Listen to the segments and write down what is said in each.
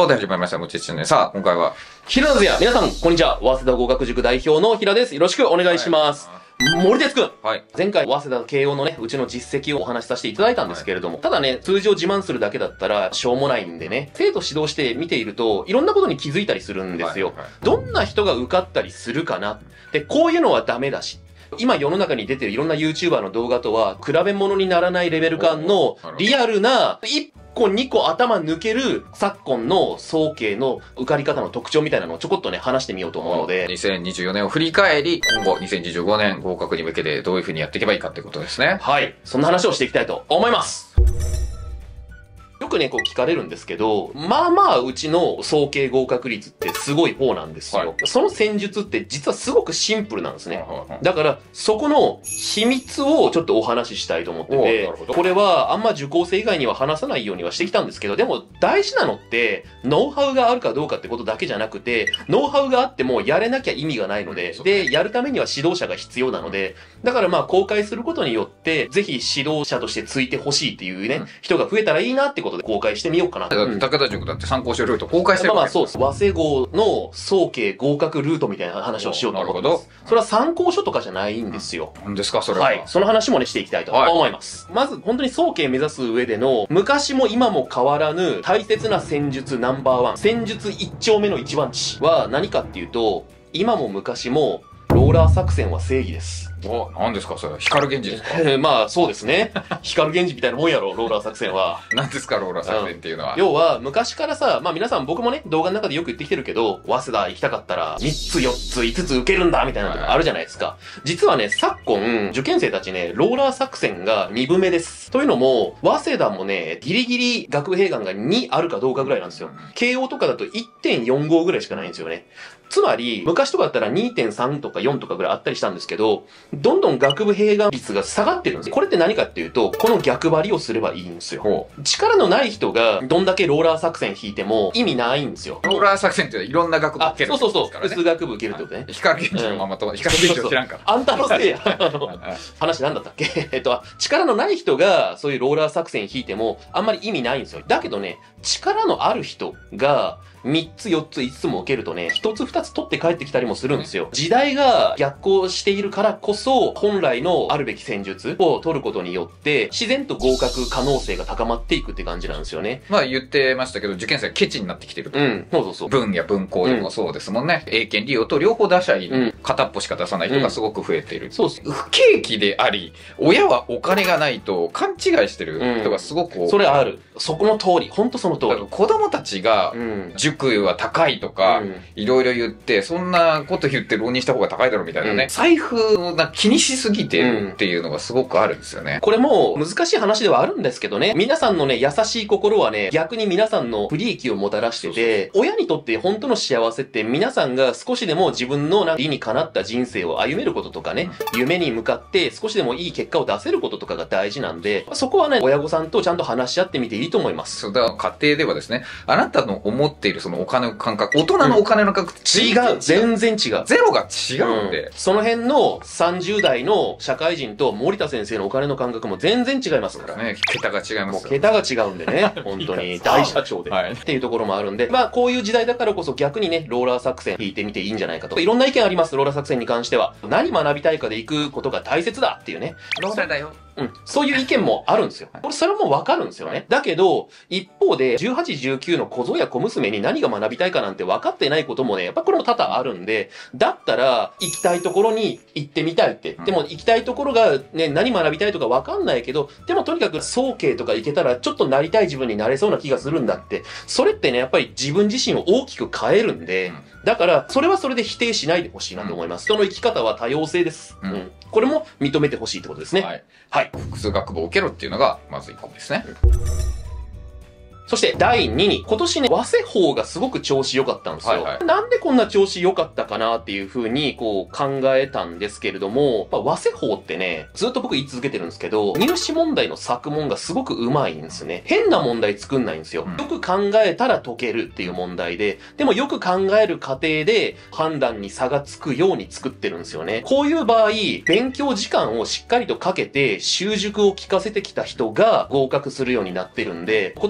さて始まりました、もちちね。さあ、今回は、 平野や皆さん、こんにちは。早稲田合格塾代表の平です。よろしくお願いします。森哲くん。 はい。 前回、早稲田慶応のね、うちの実績をお話しさせていただいたんですけれども、ただね、通常自慢するだけだったら、しょうもないんでね、生徒指導して見ていると、いろんなことに気づいたりするんですよ。どんな人が受かったりするかな。で、こういうのはダメだし。今世の中に出てるいろんな YouTuber の動画とは比べ物にならないレベル感のリアルな1個2個頭抜ける昨今の早慶の受かり方の特徴みたいなのをちょこっとね話してみようと思うので、 2024年を振り返り、今後2025年合格に向けてどういう風にやっていけばいいかってことですね。 はい。そんな話をしていきたいと思います。よくね、こう聞かれるんですけど、まあまあうちの早慶合格率ってすごい方なんですよ。その戦術って実はすごくシンプルなんですね。だから、そこの秘密をちょっとお話ししたいと思ってて、これはあんま受講生以外には話さないようにはしてきたんですけど、でも大事なのって、ノウハウがあるかどうかってことだけじゃなくて、ノウハウがあってもやれなきゃ意味がないので、で、やるためには指導者が必要なので、だからまあ公開することによって、ぜひ指導者としてついてほしいっていうね、人が増えたらいいなってことで公開してみようかな。 高田塾だって参考書ルート公開してるまあそうです。早稲号の早慶合格ルートみたいな話をしようと思ってます。それは参考書とかじゃないんですよ。 何ですかそれは。 はい。その話もねしていきたいと思います。まず本当に早慶目指す上での昔も今も変わらぬ大切な戦術ナンバーワン。戦術一丁目の一番地は何かっていうと、今も昔もローラー作戦は正義です。 何ですかそれは。光源氏ですかまあそうですね。光源氏みたいなもんやろ、ローラー作戦は。 何ですかローラー作戦っていうのは。 要は昔からさ、まあ皆さん僕もね、動画の中でよく言ってきてるけど、早稲田行きたかったら3つ4つ5つ受けるんだみたいなのがあるじゃないですか。実はね、昨今、受験生たちね、ローラー作戦が2分目です。というのも、早稲田もね、ギリギリ学部併願が2あるかどうかぐらいなんですよ。慶応とかだと 1.45 ぐらいしかないんですよね。つまり、昔とかだったら 2.3 とか4とかぐらいあったりしたんですけど、どんどん学部併願率が下がってるんです。これって何かっていうと、この逆張りをすればいいんですよ。力のない人がどんだけローラー作戦引いても意味ないんですよ。 ローラー作戦っていろんな学部受ける。 そう。普通学部受けるってことね。 光源氏のままと、光源氏を知らんから。 あんたのせいや。話なんだったっけ力のない人がそういうローラー作戦引いてもあんまり意味ないんですよ。だけどね、力のある人が3つ4つ5つも受けるとね、1つ2つ取って帰ってきたりもするんですよ。時代が逆行しているからこそ、本来のあるべき戦術を取ることによって、自然と合格可能性が高まっていくって感じなんですよね。 まあ言ってましたけど、受験生はケチになってきてると。 そう。 文や文校でもそうですもんね。英検利用と両方出しゃいい。片っぽしか出さない人がすごく増えている。 そうです。 不景気であり、親はお金がないと勘違いしてる人がすごく多い。 それある。そこの通り。ほんとその通り。 子供たちが、塾は高いとか、いろいろ言って、そんなこと言って浪人した方が高いだろうみたいなね。財布を気にしすぎてるっていうのがすごくあるんですよね。 これも難しい話ではあるんですけどね。皆さんのね、優しい心はね、逆に皆さんの不利益をもたらしてて、親にとって本当の幸せって皆さんが少しでも自分の理にかなった人生を歩めることとかね、夢に向かって少しでもいい結果を出せることとかが大事なんで、そこはね、親御さんとちゃんと話し合ってみていいと思います。 そうだ、家庭ではですね、あなたの思っているそのお金の感覚、大人のお金の感覚、 違う。全然違う。 ゼロが違うんで。 その辺の30代の社会人と森田先生のお金の感覚も全然違いますからね。桁が違います。 もう桁が違うんでね。本当に。大社長で。っていうところもあるんで。まあこういう時代だからこそ逆にね、ローラー作戦引いてみていいんじゃないかと。いろんな意見あります。ローラー作戦に関しては。何学びたいかで行くことが大切だっていうね。 ローラーだよ。 そういう意見もあるんですよ。それもわかるんですよね。だけど、一方で、18、19の小僧や小娘に何が学びたいかなんて分かってないこともね、やっぱこれも多々あるんで、だったら、行きたいところに行ってみたいって。でも、行きたいところがね、何学びたいとか分かんないけど、でもとにかく早慶とか行けたら、ちょっとなりたい自分になれそうな気がするんだって。それってね、やっぱり自分自身を大きく変えるんで、だから、それはそれで否定しないでほしいなと思います。人の生き方は多様性です。これも認めてほしいってことですね。はい。 複数学部を受けろっていうのが、まず1個ですね。 そして第2に、今年ね、早稲法がすごく調子良かったんですよ。なんでこんな調子良かったかなっていう風にこう考えたんですけれども、早稲法ってね、ずっと僕言い続けてるんですけど、入試問題の作問がすごく上手いんですね。変な問題作んないんですよ。よく考えたら解けるっていう問題で、でもよく考える過程で判断に差がつくように作ってるんですよね。こういう場合、勉強時間をしっかりとかけて習熟を聞かせてきた人が合格するようになってるんで、今年ね、うちの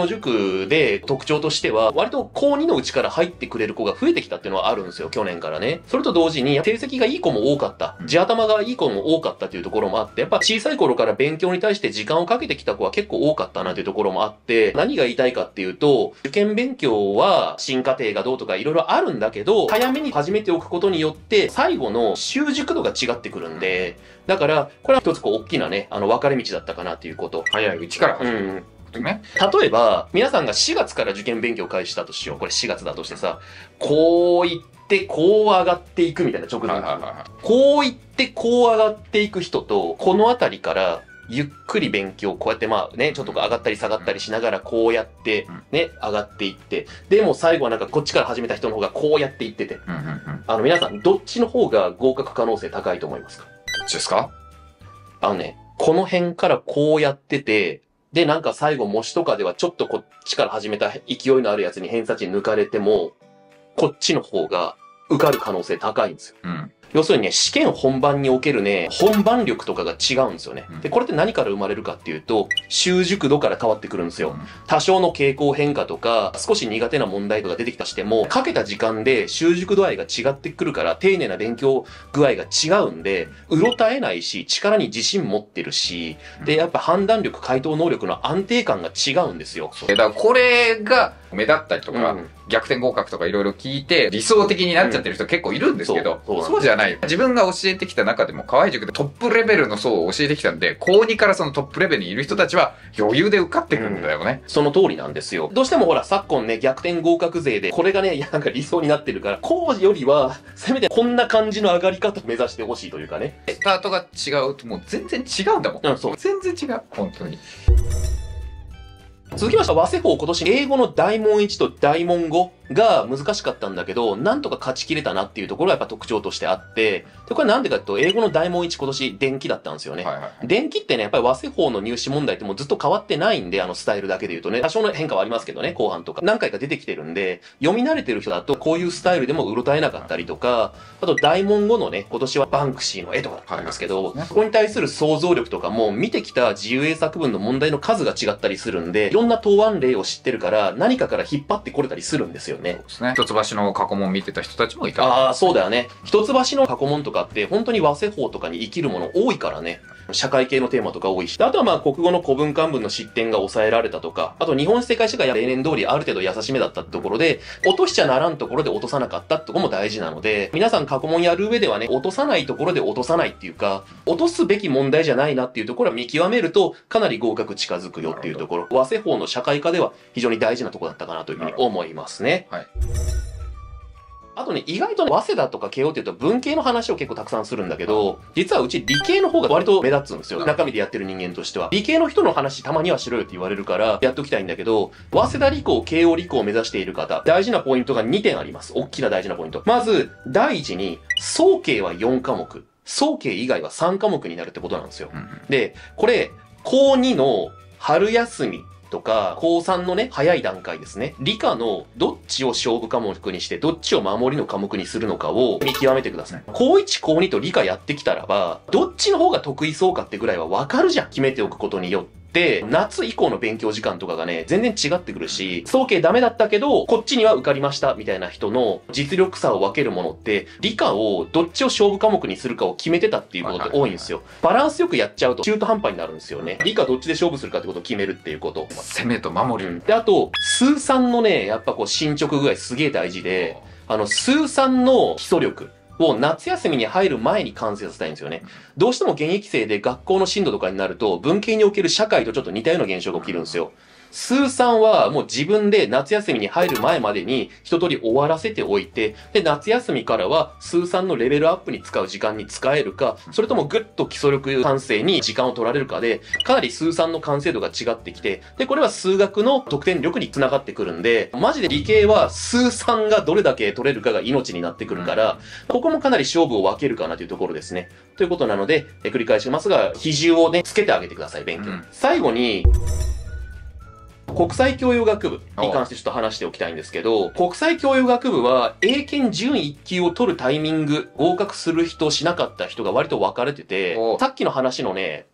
の塾で特徴としては、割と高2のうちから入ってくれる子が増えてきたっていうのはあるんですよ、去年からね。それと同時に、成績がいい子も多かった。地頭がいい子も多かったっていうところもあって、やっぱ小さい頃から勉強に対して時間をかけてきた子は結構多かったなっていうところもあって、何が言いたいかっていうと、受験勉強は新課程がどうとかいろいろあるんだけど、早めに始めておくことによって、最後の習熟度が違ってくるんで、だから、これは一つこう大きなね、分かれ道だったかなっていうこと。 早いうちから始める。ね、 例えば、皆さんが4月から受験勉強を開始したとしよう。これ4月だとしてさ、こう言ってこう上がっていくみたいな直前。こう言ってこう上がっていく人と、このあたりからゆっくり勉強、こうやってまあね、ちょっと上がったり下がったりしながらこうやってね、上がっていって、でも最後はなんかこっちから始めた人の方がこうやっていってて、皆さんどっちの方が合格可能性高いと思いますか？ どっちですか？ この辺からこうやってて、で、なんか最後模試とかではちょっとこっちから始めた勢いのあるやつに偏差値抜かれても、こっちの方が受かる可能性高いんですよ。要するにね、試験本番におけるね、本番力とかが違うんですよね。で、これって何から生まれるかっていうと、習熟度から変わってくるんですよ。多少の傾向変化とか、少し苦手な問題とか出てきたしても、かけた時間で習熟度合いが違ってくるから、丁寧な勉強具合が違うんで、うろたえないし、力に自信持ってるし、で、やっぱ判断力、回答能力の安定感が違うんですよ。 だからこれが目立ったりとか、逆転合格とかいろいろ聞いて、理想的になっちゃってる人結構いるんですけど、そうじゃない。自分が教えてきた中でも、河合塾でトップレベルの層を教えてきたんで、高2からそのトップレベルにいる人たちは余裕で受かってくるんだよね。 その通りなんですよ。どうしてもほら、昨今ね、逆転合格勢で、これがね、なんか理想になってるから、こうよりは、せめてこんな感じの上がり方を目指してほしいというかね。 スタートが違うともう全然違うんだもん。全然違う。本当に。 続きましては、早稲法今年英語の大問1と大問5が難しかったんだけど、なんとか勝ち切れたなっていうところがやっぱ特徴としてあって、で、これなんでかっていうと、英語の大問1今年電気だったんですよね。電気ってね、やっぱり早稲法の入試問題ってもうずっと変わってないんで、スタイルだけで言うとね、多少の変化はありますけどね、後半とか。何回か出てきてるんで、読み慣れてる人だとこういうスタイルでもうろたえなかったりとか、あと大問5のね、今年はバンクシーの絵とかだったんですけど、ここに対する想像力とかも見てきた自由英作文の問題の数が違ったりするんで、いろんな答案例を知ってるから、何かから引っ張ってこれたりするんですよね。 そうですね。一橋の過去問見てた人たちもいた。 ああ、そうだよね。一橋の過去問とかって本当に早稲法とかに生きるもの多いからね。社会系のテーマとか多いし。あとはまあ国語の古文漢文の失点が抑えられたとか、あと日本史世界史が例年通りある程度優しめだったってところで、落としちゃならんところで落とさなかったってところも大事なので、皆さん過去問やる上ではね、落とさないところで落とさないっていうか、落とすべき問題じゃないなっていうところは見極めると、かなり合格近づくよっていうところ。早稲法の社会科では非常に大事なところだったかなというふうに思いますね。はい。あとね、意外とね、早稲田とか慶応って言うと文系の話を結構たくさんするんだけど、実はうち理系の方が割と目立つんですよ。中身でやってる人間としては。理系の人の話たまにはしろよって言われるから、やっときたいんだけど、早稲田理工、慶応理工を目指している方、大事なポイントが2点あります。大きな大事なポイント。まず、第一に、早慶は4科目。早慶以外は3科目になるってことなんですよ。で、これ、高2の春休み、とか、高3のね、早い段階ですね。理科のどっちを勝負科目にして、どっちを守りの科目にするのかを見極めてください。高1、高2と理科やってきたらば、どっちの方が得意そうかってぐらいはわかるじゃん。決めておくことによって。で、夏以降の勉強時間とかがね、全然違ってくるし、早慶ダメだったけど、こっちには受かりましたみたいな人の実力差を分けるものって、理科をどっちを勝負科目にするかを決めてたっていうことって多いんですよ。バランスよくやっちゃうと中途半端になるんですよね。理科どっちで勝負するかってことを決めるっていうこと。 攻めと守り。 で、あと、数3のね、やっぱこう進捗具合すげえ大事で、数3の基礎力。を夏休みに入る前に完成させたいんですよね。どうしても現役生で学校の進路とかになると、文系における社会とちょっと似たような現象が起きるんですよ。数3はもう自分で夏休みに入る前までに一通り終わらせておいて、で、夏休みからは数3のレベルアップに使う時間に使えるか、それともぐっと基礎力完成に時間を取られるかで、かなり数3の完成度が違ってきて、で、これは数学の得点力につながってくるんで、マジで理系は数3がどれだけ取れるかが命になってくるから、ここもかなり勝負を分けるかなというところですね。ということなので、繰り返しますが、比重をね、つけてあげてください、勉強。最後に、国際教養学部に関してちょっと話しておきたいんですけど、国際教養学部は英検準1級を取るタイミング、合格する人しなかった人が割と分かれてて、さっきの話のね、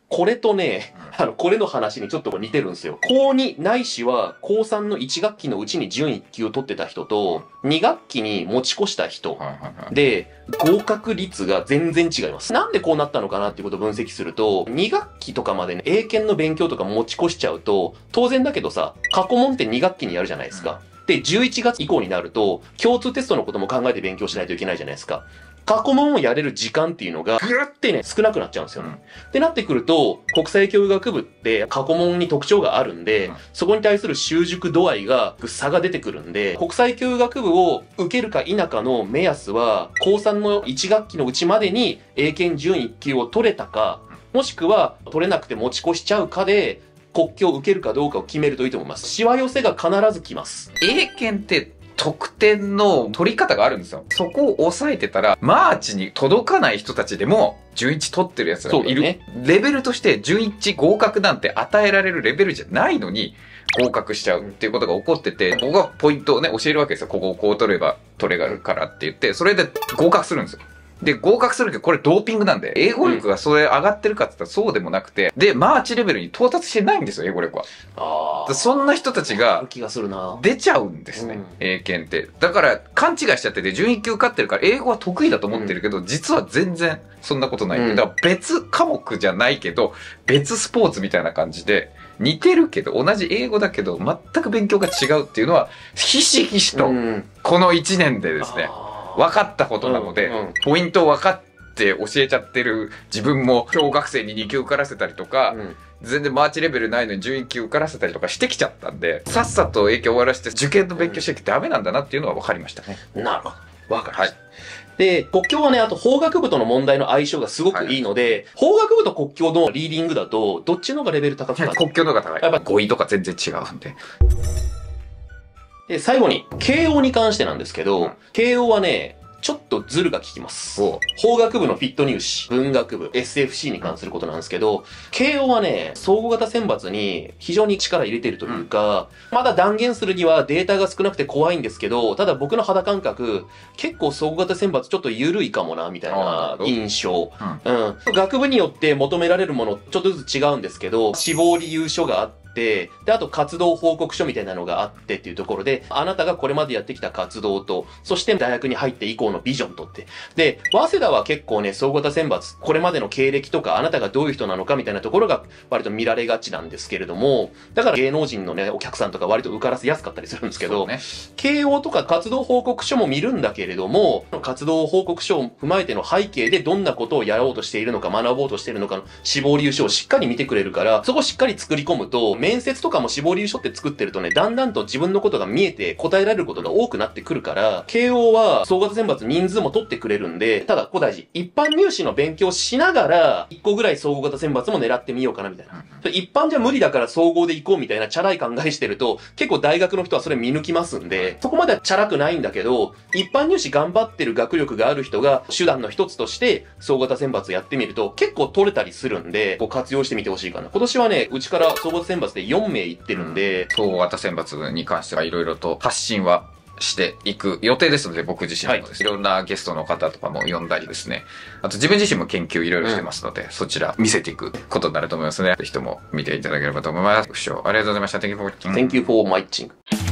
これとね、これの話にちょっと似てるんですよ。高2ないしは高3の1学期のうちに準1級を取ってた人と、2学期に持ち越した人で、合格率が全然違います。なんでこうなったのかなっていうことを分析すると、2学期とかまでね、英検の勉強とか持ち越しちゃうと、当然だけどさ、過去問って2学期にやるじゃないですか。で、11月以降になると、共通テストのことも考えて勉強しないといけないじゃないですか。過去問をやれる時間っていうのが、ぐらってね、少なくなっちゃうんですよね。ってなってくると、国際教育学部って過去問に特徴があるんで、そこに対する習熟度合いが、差が出てくるんで、国際教育学部を受けるか否かの目安は、高3の1学期のうちまでに英検準1級を取れたか、もしくは取れなくて持ち越しちゃうかで、国教を受けるかどうかを決めるといいと思います。しわ寄せが必ず来ます。 英検って得点の取り方があるんですよ。そこを抑えてたら、マーチに届かない人たちでも、準1取ってるやつがいる。ね、レベルとして準1合格なんて与えられるレベルじゃないのに、合格しちゃうっていうことが起こってて、僕がポイントをね、教えるわけですよ。ここをこう取れば取れがあるからって言って、それで合格するんですよ。で、合格するけど、これドーピングなんで、英語力がそれ上がってるかって言ったらそうでもなくて、で、マーチレベルに到達してないんですよ、英語力は。そんな人たちが、出ちゃうんですね、英検って。だから、勘違いしちゃってて、準1級受かってるから、英語は得意だと思ってるけど、実は全然そんなことない。だから別科目じゃないけど、別スポーツみたいな感じで、似てるけど、同じ英語だけど、全く勉強が違うっていうのは、ひしひしと、この1年でですね、分かったことなので、ポイントを分かって教えちゃってる自分も小学生に2級受からせたりとか、全然マーチレベルないのに準1級受からせたりとかしてきちゃったんで、さっさと英検終わらせて受験の勉強してきてダメなんだなっていうのは分かりましたね。 なるほど。分かりました。で、国教はね、あと法学部との問題の相性がすごくいいので、法学部と国教のリーディングだと、どっちの方がレベル高くなる？ 国教の方が高い。やっぱ語彙とか全然違うんで。 で、最後に、慶応に関してなんですけど、慶応はね、ちょっとズルが効きます。法学部のフィット入試、文学部、SFC に関することなんですけど、慶応はね、総合型選抜に非常に力入れてるというか、まだ断言するにはデータが少なくて怖いんですけど、ただ僕の肌感覚、結構総合型選抜ちょっと緩いかもな、みたいな印象。学部によって求められるものちょっとずつ違うんですけど、志望理由書があって、で、あと活動報告書みたいなのがあってっていうところで、あなたがこれまでやってきた活動と、そして大学に入って以降のビジョンとって。で、早稲田は結構ね、総合型選抜、これまでの経歴とか、あなたがどういう人なのかみたいなところが割と見られがちなんですけれども、だから芸能人のね、お客さんとか割と受からせやすかったりするんですけど、慶応とか活動報告書も見るんだけれども、活動報告書を踏まえての背景でどんなことをやろうとしているのか、学ぼうとしているのかの志望理由書をしっかり見てくれるから、そこをしっかり作り込むと、面接とかも志望理由書って作ってるとね、だんだんと自分のことが見えて答えられることが多くなってくるから、慶応は総合型選抜人数も取ってくれるんで、ただ、ここ大事。一般入試の勉強しながら、一個ぐらい総合型選抜も狙ってみようかなみたいな。一般じゃ無理だから総合で行こうみたいなチャラい考えしてると、結構大学の人はそれ見抜きますんで、そこまではチャラくないんだけど、一般入試頑張ってる学力がある人が手段の一つとして総合型選抜やってみると結構取れたりするんで、こう活用してみてほしいかな。今年はね、うちから総合型選抜で4名行ってるんで、 総合型選抜に関してはいろいろと発信はしていく予定ですので、僕自身もです、いろんなゲストの方とかも呼んだりですね。あと自分自身も研究いろいろしてますので、そちら見せていくことになると思いますので、ぜひとも見ていただければと思います。ご視聴ありがとうございました。Thank you for watching. Thank you for watching.